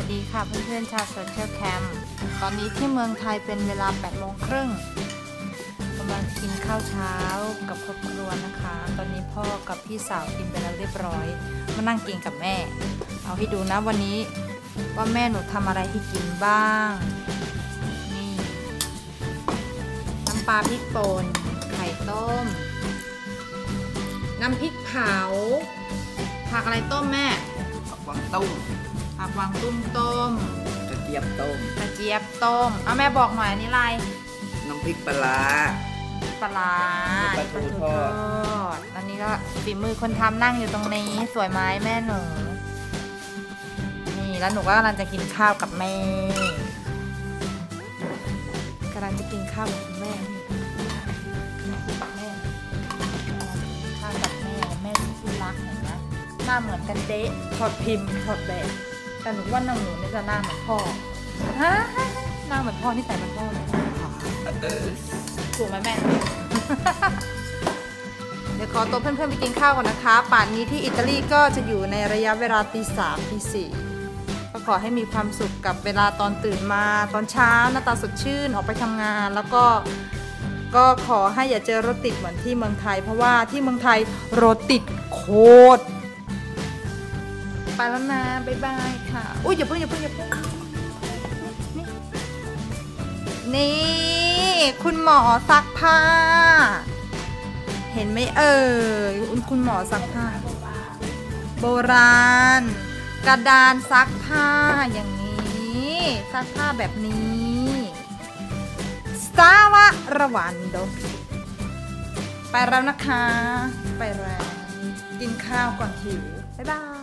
ดีค่ะเพื่อนๆชาวโซเชียลแคมป์ตอนนี้ที่เมืองไทยเป็นเวลา 8 โมงครึ่งกำลังกินข้าวเช้ากับครอบครัวนะคะ ตอนนี้พ่อกับพี่สาวกินไปแล้วเรียบร้อยมานั่งกินกับแม่เอาให้ดูนะวันนี้ว่าแม่หนูทำอะไรให้กินบ้างนี่น้ำปลาพริกป่นไข่ต้มน้ำพริกเผาผักอะไรต้มแม่ผักกวางตุ้งผักกวางตุ้งต้มกระเจี๊ยบต้มกระเจี๊ยบต้มเอาแม่บอกหน่อยอันนี้อะไรน้ำพริกปลาปลาปลาทูทอดตอนนี้ก็ฝีมือคนทำนั่งอยู่ตรงนี้สวยไหมแม่หนูนี่แล้วหนูก็กำลังจะกินข้าวกับแม่กำลังจะกินข้าวกับแม่ข้าวกับแม่แม่ที่รักเห็นไหมหน้าเหมือนกันเด๊ะถอดพิมพ์ถอดแบบแต่หนูว่าน้องหนูนี่จะหน้าเหมือนพ่อฮะหน้าเหมือนพ่อนี่ใส่เหมือนพ่อเลยถูกไหมแม่ เดี๋ยวขอตัวเพื่อนๆไปกินข้าวก่อนนะคะป่านนี้ที่อิตาลีก็จะอยู่ในระยะเวลาตี 3 ตี 4ก็ขอให้มีความสุขกับเวลาตอนตื่นมาตอนเช้าหน้าตาสดชื่นออกไปทำงานแล้วก็ขอให้อย่าเจอรถติดเหมือนที่เมืองไทยเพราะว่าที่เมืองไทยรถติดโคตรไปแล้วนะบ๊ายบายค่ะอุ้ยอย่าเพิ่งนี่คุณหมอซักผ้าเห็นไหมเอ่ยคุณหมอซักผ้าโบราณกระดานซักผ้าอย่างนี้ซักผ้าแบบนี้สตาร์วะระวันโดไปแล้วนะคะไปแล้วกินข้าวก่อนหิวบ๊ายบาย